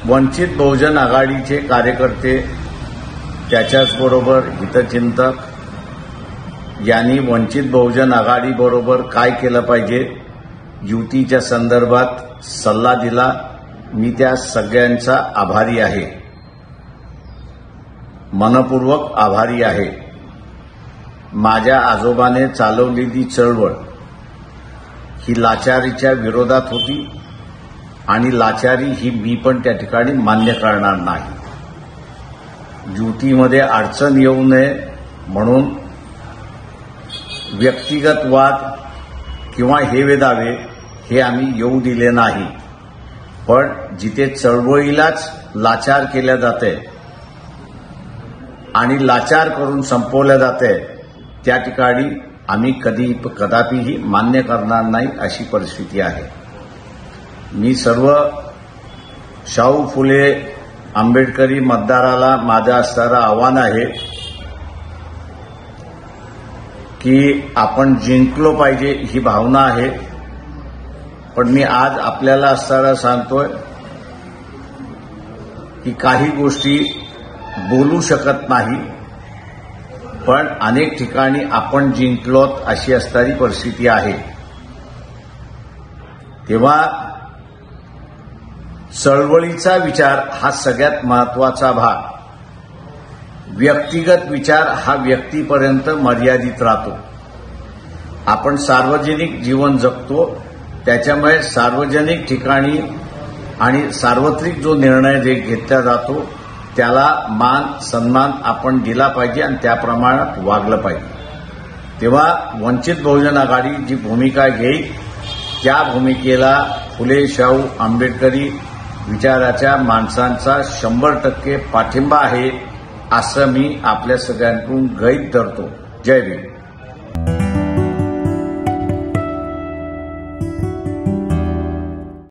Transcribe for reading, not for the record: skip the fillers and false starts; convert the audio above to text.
वंचित बहुजन आघाडीचे कार्यकर्ते त्याच्याचबरोबर हितचिंतक यांनी वंचित बहुजन आघाडीबरोबर काय केलं पाहिजे युतीच्या संदर्भात सल्ला दिला। मी त्या सगळ्यांचा आभारी आहे, मनपूर्वक आभारी आहे। माझ्या आजोबाने चालवलेली चळवळ ही लाचारीच्या विरोधात होती आणि लाचारी ही मी पण त्या ठिकाणी मान्य करणार नाही। युतीमध्ये अडचण येऊ नये म्हणून व्यक्तिगत वाद किंवा हेवेदावे हे आम्ही येऊ दिले नाही, पण जिथे चळवळीलाच लाचार केल्या जाते आणि लाचार करून संपवल्या जाते त्या ठिकाणी आम्ही कदापिही मान्य करणार नाही अशी परिस्थिती आहे। मी सर्व शाहू फुले आंबेडकरी मतदाराला माझं असणारं आव्हान आहे की आपण जिंकलो पाहिजे ही भावना आहे, पण मी आज आपल्याला असणारं सांगतोय की काही गोष्टी बोलू शकत नाही, पण अनेक ठिकाणी आपण जिंकलोत अशी असणारी परिस्थिती आहे। तेव्हा चळवळीचा विचार हा सगळ्यात महत्वाचा भाग, व्यक्तिगत विचार हा व्यक्तीपर्यंत मर्यादित राहतो। आपण सार्वजनिक जीवन जगतो, त्याच्यामुळे सार्वजनिक ठिकाणी आणि सार्वत्रिक जो निर्णय घेतला जातो त्याला मान सन्मान आपण दिला पाहिजे आणि त्या प्रमाणात वागलं पाहिजे। तेव्हा वंचित बहुजन आघाडी जी भूमिका घेईल त्या भूमिकेला फुले शाहू आंबेडकरी विचाराच्या माणसांचा 100% पाठिंबा आहे असं मी आपल्या सगळ्यांकडून गृहीत धरतो। जय भीम।